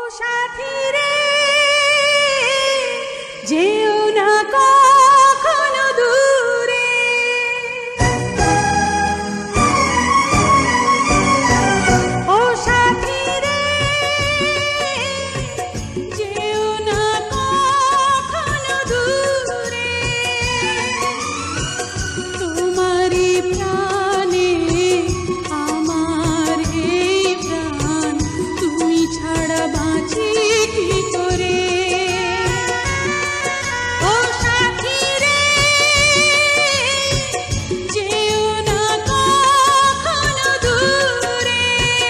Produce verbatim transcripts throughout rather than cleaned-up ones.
সাথী রে যেও না কখনো দূরে, ও সাথী রে যেও না কখনো দূরে, তোমারই প্রাণে আমার এই প্রাণ, তুমি ছাড়া বাঁচি কি করে। ও সাথী রে যেও না কখনো দূরে।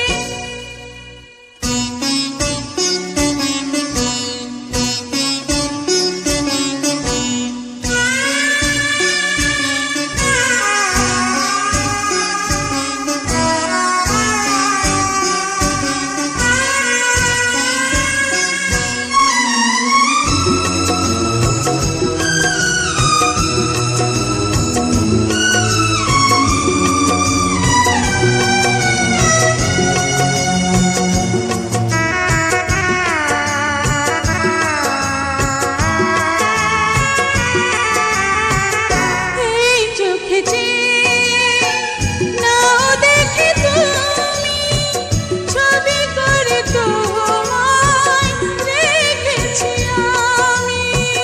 এই চোখে চেয়ে নাও দেখে তুমি, ছবি করে তোমায় রেখেছি আমি।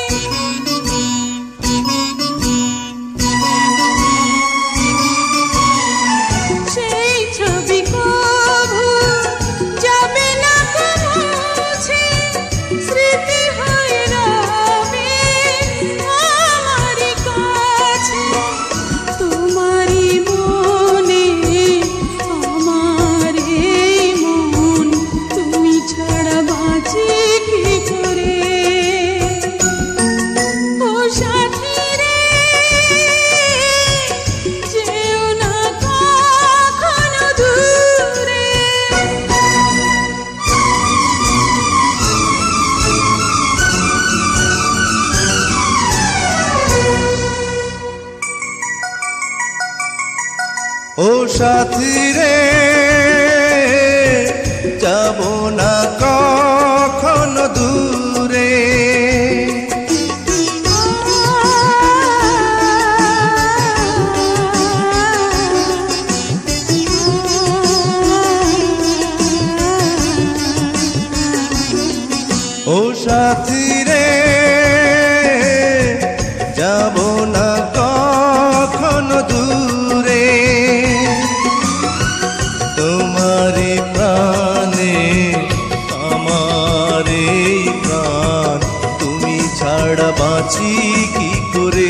সেই ছবি কভু যাবে না কো মুছে, স্মৃতি হয়ে রবে আমারই কাছে। তোমারই মনে আমার এই মন, তুমি ছাড়া বাঁচি কি করে। ও সাথী রে যেও না কখনো দূরে। ও সাথী রে যাব না কখনো দূরে, ও সাথী রে যাব না কখনো দূরে, তোমারই প্রাণে আমার এই প্রাণ, তুমি ছাড়া বাঁচি কি করে।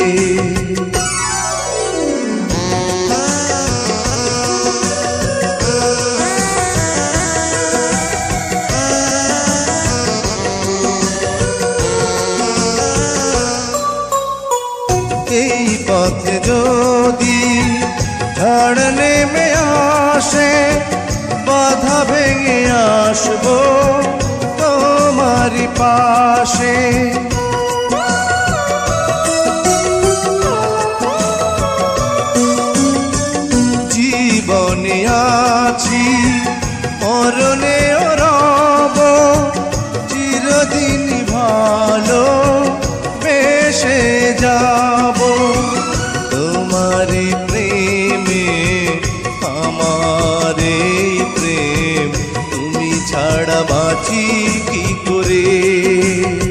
এই পথে যদি ঝড় নেমে আসে, বাধা ভেঙে আসবো তোমারই পাশে। জীবনে আছি মরণেও রব, চিরদিন ভালো বেসে যাব। তোমারই প্রেমে আমার এই প্রেম, তুমি ছাড়া বাঁচি কি করে।